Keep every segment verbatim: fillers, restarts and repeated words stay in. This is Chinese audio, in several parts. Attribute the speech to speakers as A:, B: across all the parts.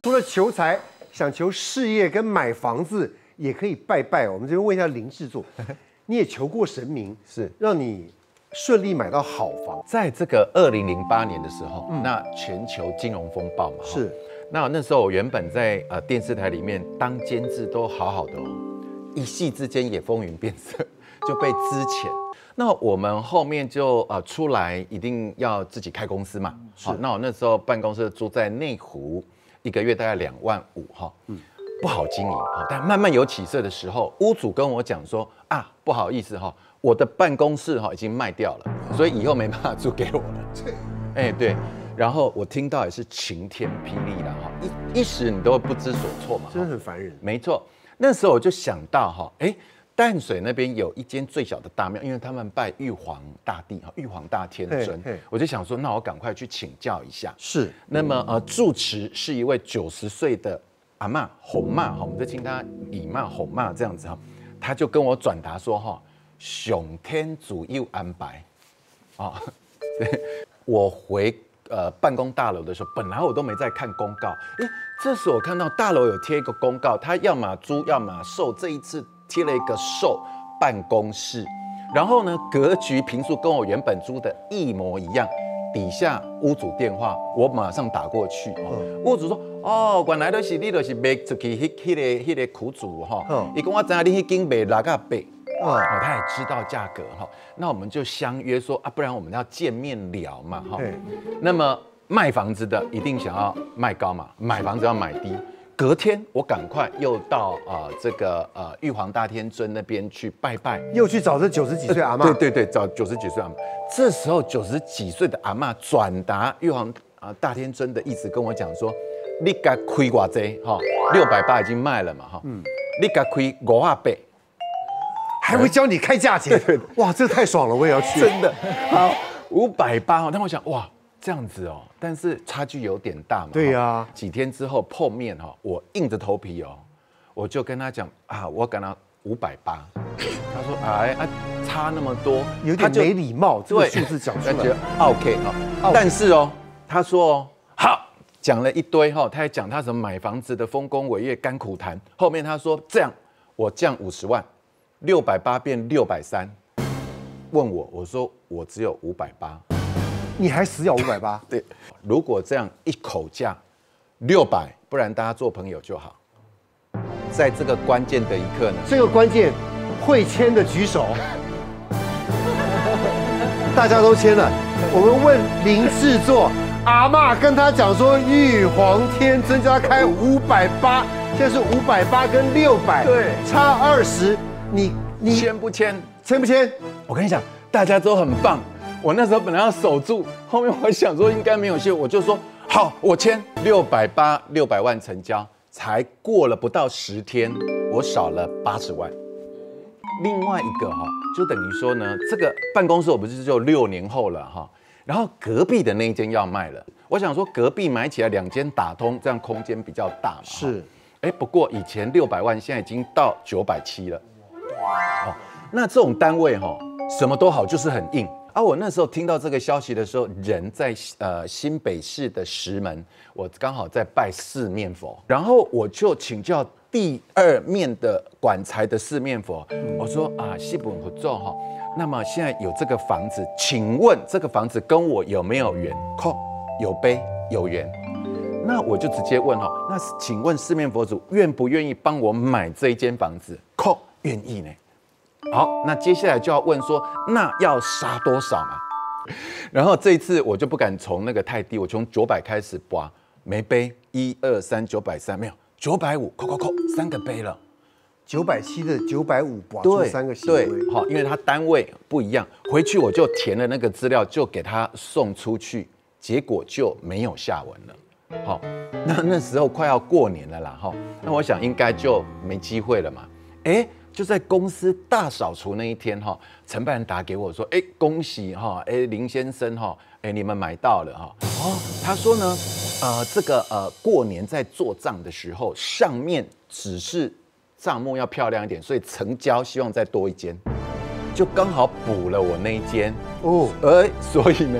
A: 除了求财，想求事业跟买房子，也可以拜拜。我们这边问一下林制作，你也求过神明，
B: 是
A: 让你顺利买到好房。
B: 在这个二零零八年的时候，嗯、那全球金融风暴嘛，
A: 是。
B: 那那时候我原本在呃电视台里面当监制都好好的哦，一夕之间也风云变色，就被资遣。那我们后面就呃出来一定要自己开公司嘛，好，那我那时候办公室住在内湖，一个月大概两万五哈，嗯，不好经营哈，但慢慢有起色的时候，屋主跟我讲说啊，不好意思哈，我的办公室哈已经卖掉了，所以以后没办法租给我了。哎对。然后我听到也是晴天霹雳了哈，一一时你都不知所措嘛，
A: 真的很烦人。
B: 没错，那时候我就想到哈，哎，淡水那边有一间最小的大庙，因为他们拜玉皇大帝哈，玉皇大天尊，我就想说，那我赶快去请教一下。
A: 是，
B: 那么呃，住持是一位九十岁的阿嬷红嬷哈，我们就称她姨嬷红嬷这样子哈，他就跟我转达说哈，上天主佑安排啊，我回。呃，办公大楼的时候，本来我都没在看公告，哎，这时候我看到大楼有贴一个公告，他要么租要么售，这一次贴了一个售办公室，然后呢，格局坪数跟我原本租的一模一样，底下屋主电话，我马上打过去，哦嗯、屋主说，哦，原来都是你都是卖出去迄迄个迄个苦主哈，伊讲我知道你迄间卖六个八。哦，他也知道价格哈，那我们就相约说啊，不然我们要见面聊嘛哈。那么卖房子的一定想要卖高嘛，买房子要买低。隔天我赶快又到啊、呃、这个呃玉皇大天尊那边去拜拜，
A: 又去找这九十几岁阿嬷。
B: 对对对，找九十几岁阿嬷。这时候九十几岁的阿嬷转达玉皇啊大天尊的意思跟我讲说，你该开偌济哈，六百八已经卖了嘛哈，嗯，你该开五啊八。
A: 还会教你开价钱，对对，哇，这太爽了，我也要去。
B: 真的好，五百八哦。但我想，哇，这样子哦，但是差距有点大嘛。
A: 对呀、啊。
B: 几天之后碰面哈，我硬着头皮哦，我就跟他讲啊，我跟他五百八。他说，哎啊，差那么多，
A: 有点没礼貌，这个数字讲出来。
B: 他觉得 OK 啊，但是哦，他说哦，好，讲了一堆哈，他还讲他什么买房子的丰功伟业甘苦谈。后面他说这样，我降五十万。六百八变六百三，问我，我说我只有五百八，
A: 你还死要五百八？
B: 对，如果这样一口价六百，不然大家做朋友就好。在这个关键的一刻呢，
A: 这个关键会签的举手，大家都签了。我们问林制作，阿嬷跟他讲说，玉皇天尊叫他开五百八，现在是五百八跟六百，
B: 对，
A: 差二十。你你
B: 签不签？
A: 签不签？
B: 我跟你讲，大家都很棒。我那时候本来要守住，后面我想说应该没有戏，我就说好，我签六百八，六百万成交。才过了不到十天，我少了八十万。另外一个哈，就等于说呢，这个办公室我不是就六年后了哈，然后隔壁的那一间要卖了，我想说隔壁买起来两间打通，这样空间比较大嘛。
A: 是，
B: 哎，不过以前六百万，现在已经到九百七了。哦，那这种单位哈，什么都好，就是很硬啊。我那时候听到这个消息的时候，人在呃新北市的石门，我刚好在拜四面佛，然后我就请教第二面的管财的四面佛，我说啊，西本合作哈，那么现在有这个房子，请问这个房子跟我有没有缘？靠，有碑有缘。那我就直接问哈，那请问四面佛祖愿不愿意帮我买这一间房子？靠，愿意呢。好，那接下来就要问说，那要杀多少嘛？然后这一次我就不敢从那个太低，我从九百开始拔，没杯，一二三，九百三没有，九百五，扣扣扣，三个杯了。
A: 九百七的九百五拔出三个行为，
B: 对，好，因为它单位不一样，回去我就填了那个资料，就给他送出去，结果就没有下文了。好，那那时候快要过年了啦，哈，那我想应该就没机会了嘛。哎，就在公司大扫除那一天，哈，承办人打给我说，哎，恭喜哈，哎，林先生哈，哎，你们买到了哈。哦，他说呢，呃，这个呃，过年在做账的时候，上面只是账目要漂亮一点，所以成交希望再多一间，就刚好补了我那一间哦，而所以呢。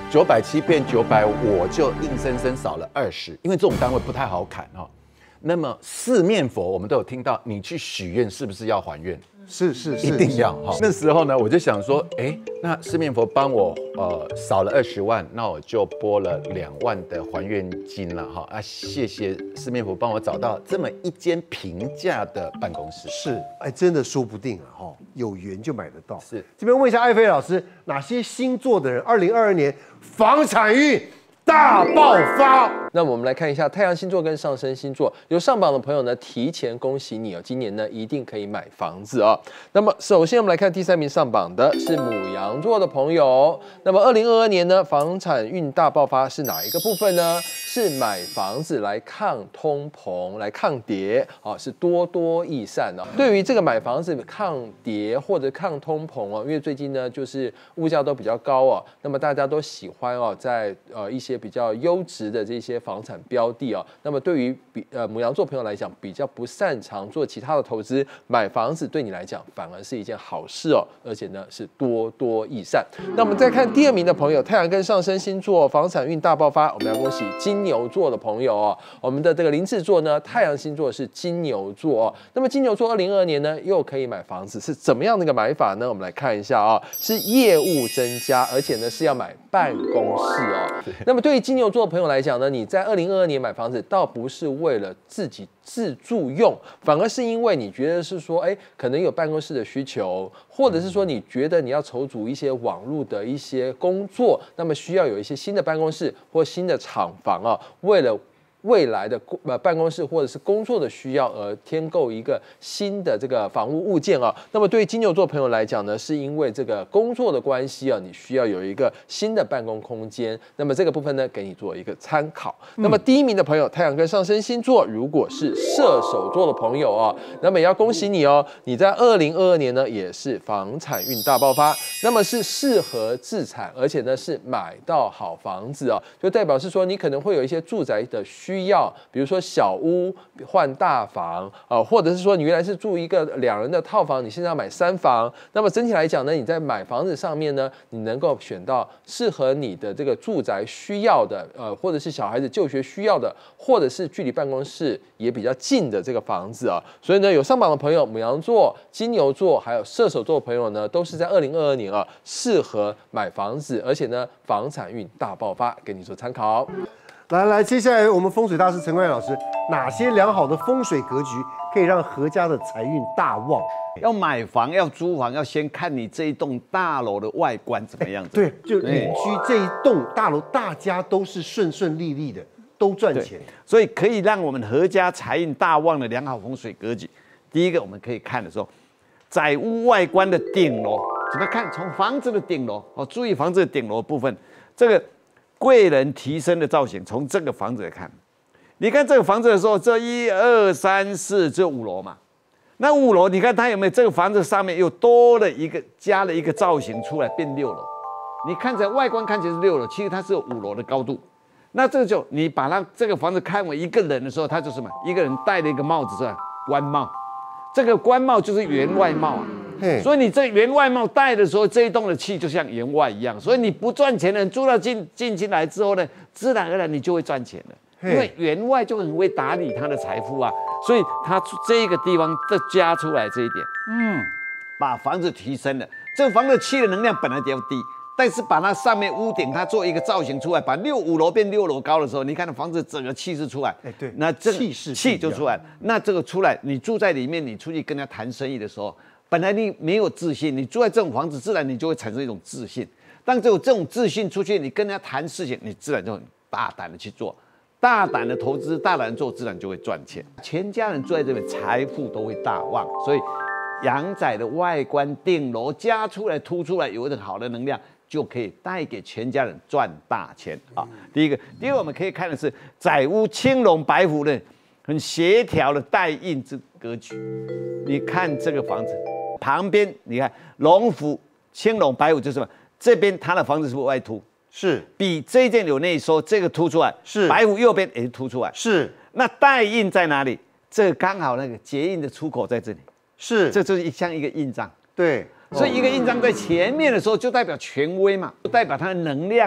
B: 九百七变九百，我就硬生生少了二十，因为这种单位不太好砍哈。那么四面佛，我们都有听到，你去许愿是不是要还愿？
A: 是是是，
B: 一定要哈。那时候呢，我就想说，哎，那四面佛帮我呃少了二十万，那我就拨了两万的还愿金了哈。啊，谢谢四面佛帮我找到这么一间平价的办公室。
A: 是，哎，真的说不定啊哈，有缘就买得到。
B: 是，
A: 这边问一下艾菲老师，哪些星座的人二零二二年房产运大爆发？
C: 那我们来看一下太阳星座跟上升星座，有上榜的朋友呢，提前恭喜你哦，今年呢一定可以买房子哦。那么首先我们来看第三名上榜的是牡羊座的朋友。那么二零二二年呢，房产运大爆发是哪一个部分呢？是买房子来抗通膨、来抗跌，啊，是多多益善哦。对于这个买房子抗跌或者抗通膨哦，因为最近呢就是物价都比较高哦，那么大家都喜欢哦，在呃一些比较优质的这些房产标的哦，那么对于比呃牡羊座朋友来讲，比较不擅长做其他的投资，买房子对你来讲反而是一件好事哦，而且呢是多多益善。那我们再看第二名的朋友，太阳跟上升星座房产运大爆发，我们要恭喜金牛座的朋友哦。我们的这个林志座呢，太阳星座是金牛座哦。那么金牛座二零二二年呢又可以买房子，是怎么样的一个买法呢？我们来看一下啊、哦，是业务增加，而且呢是要买办公室哦。那么对于金牛座的朋友来讲呢，你在二零二二年买房子，倒不是为了自己自住用，反而是因为你觉得是说，哎，可能有办公室的需求，或者是说你觉得你要筹组一些网络的一些工作，那么需要有一些新的办公室或新的厂房啊，为了未来的呃办公室或者是工作的需要而添购一个新的这个房屋物件啊。那么对于金牛座朋友来讲呢，是因为这个工作的关系啊，你需要有一个新的办公空间。那么这个部分呢，给你做一个参考。嗯、那么第一名的朋友，太阳跟上升星座，如果是射手座的朋友啊，那么也要恭喜你哦，你在二零二二年呢也是房产运大爆发，那么是适合自产，而且呢是买到好房子哦，就代表是说你可能会有一些住宅的需需要，比如说小屋换大房啊、呃，或者是说你原来是住一个两人的套房，你现在要买三房，那么整体来讲呢，你在买房子上面呢，你能够选到适合你的这个住宅需要的，呃，或者是小孩子就学需要的，或者是距离办公室也比较近的这个房子啊。所以呢，有上榜的朋友，牡羊座、金牛座还有射手座的朋友呢，都是在二零二二年啊，适合买房子，而且呢，房产运大爆发，给你做参考。
A: 来来，接下来我们风水大师陈冠老师，哪些良好的风水格局可以让阖家的财运大旺？
D: 要买房要租房，要先看你这一栋大楼的外观怎么样子。
A: 对，就邻居这一栋大楼，大家都是顺顺利利的，都赚钱，
D: 所以可以让我们阖家财运大旺的良好风水格局。第一个，我们可以看的时候，宅屋外观的顶楼怎么看？从房子的顶楼哦，注意房子的顶楼部分，这个。贵人提升的造型，从这个房子来看，你看这个房子的时候，这一二三四，这五楼嘛，那五楼你看它有没有这个房子上面又多了一个加了一个造型出来变六楼，你看起来外观看起来是六楼，其实它是有五楼的高度。那这就你把它这个房子看为一个人的时候，它就是什么？一个人戴了一个帽子是吧？官帽，这个官帽就是员外帽啊。所以你这员外帽戴的时候，这一栋的气就像员外一样。所以你不赚钱的人住到进进进来之后呢，自然而然你就会赚钱了，因为员外就很会打理他的财富啊。所以他这个地方就加出来这一点，嗯，把房子提升了。这个房子气的能量本来比较低，但是把它上面屋顶它做一个造型出来，把六五楼变六楼高的时候，你看房子整个气势出来，哎，对，那这气势气就出来了。那这个出来，你住在里面，你出去跟人家谈生意的时候。本来你没有自信，你住在这种房子，自然你就会产生一种自信。当只有这种自信出去，你跟人家谈事情，你自然就很大胆的去做，大胆的投资，大胆的做，自然就会赚钱。全家人住在这边，财富都会大旺。所以，阳宅的外观顶楼加出来、凸出来，有一种好的能量，就可以带给全家人赚大钱啊。第一个，第二个我们可以看的是宅屋青龙白虎的很协调的带印之格局。你看这个房子。旁边你看龙虎青龙白虎就是什么？这边它的房子是不是外凸？
A: 是，
D: 比这一件有内收，这个凸出来。是，白虎右边也是凸出来。是，那带印在哪里？这刚好那个结印的出口在这里。是，这就是像一个印章。对，所以一个印章在前面的时候，就代表权威嘛，就代表它的能量嘛。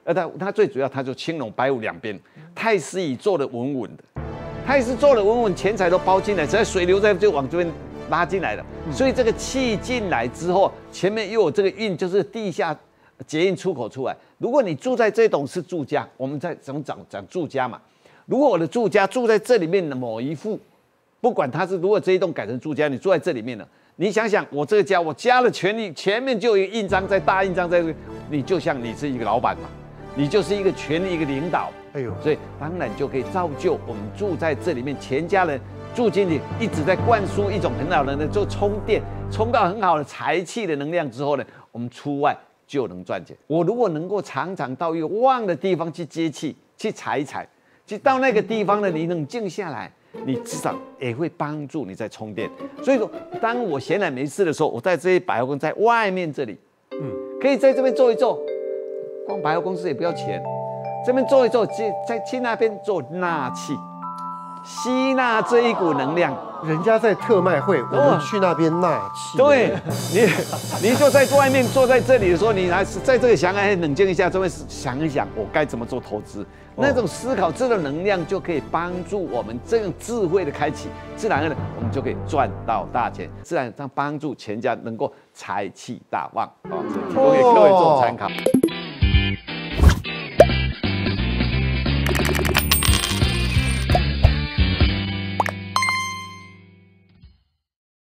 D: 呃，它它最主要它就青龙白虎两边，太师椅坐得稳稳的，太师坐得稳稳，钱财都包进来，只要水流在就往这边拉进来了。所以这个气进来之后，前面又有这个运，就是地下捷运出口出来。如果你住在这栋是住家，我们在怎么讲讲住家嘛？如果我的住家住在这里面的某一户，不管它是如果这一栋改成住家，你住在这里面了。你想想，我这个家，我家的权利前面就有一个印章在大印章在这，你就像你是一个老板嘛，你就是一个权力一个领导，哎呦，所以当然就可以造就我们住在这里面，全家人住进去，一直在灌输一种很好的呢，就充电，充到很好的财气的能量之后呢，我们出外就能赚钱。我如果能够常常到一个旺的地方去接气，去踩一踩，去到那个地方呢，你能静下来。你至少也会帮助你在充电，所以说，当我闲来没事的时候，我在这些百货公司在外面这里，嗯，可以在这边坐一坐，逛百货公司也不要钱，这边坐一坐，去再去那边做纳气，吸纳这一股能量。
A: 人家在特卖会，我们去那边纳气。
D: 对，你你就在外面坐在这里的时候，你还是在这里想哎冷静一下，这边想一想我该怎么做投资。那种思考，这种能量就可以帮助我们这种智慧的开启，自然而然我们就可以赚到大钱，自然让帮助全家能够财气大旺啊！提供给各位做参考。